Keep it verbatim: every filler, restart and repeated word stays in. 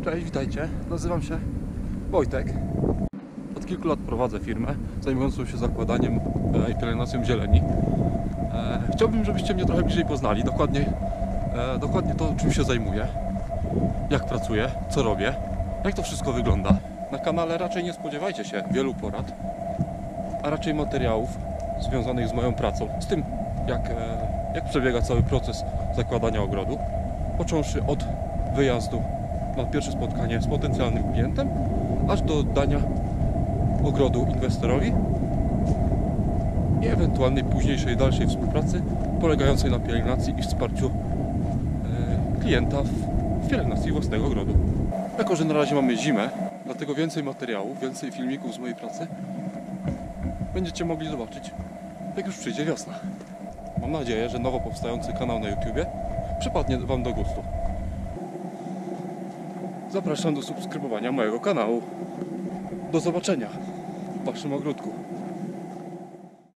Cześć, witajcie. Nazywam się Wojtek. Od kilku lat prowadzę firmę zajmującą się zakładaniem i pielęgnacją zieleni. E, chciałbym, żebyście mnie trochę bliżej poznali. Dokładnie, e, dokładnie to, czym się zajmuję, jak pracuję, co robię, jak to wszystko wygląda. Na kanale raczej nie spodziewajcie się wielu porad, a raczej materiałów związanych z moją pracą, z tym, jak, e, jak przebiega cały proces zakładania ogrodu, począwszy od wyjazdu na pierwsze spotkanie z potencjalnym klientem, aż do oddania ogrodu inwestorowi i ewentualnej późniejszej, dalszej współpracy polegającej na pielęgnacji i wsparciu e, klienta w pielęgnacji własnego ogrodu. Jako że na razie mamy zimę, dlatego więcej materiałów, więcej filmików z mojej pracy będziecie mogli zobaczyć, jak już przyjdzie wiosna. Mam nadzieję, że nowo powstający kanał na YouTubie przypadnie Wam do gustu. Zapraszam do subskrybowania mojego kanału. Do zobaczenia w Waszym ogródku.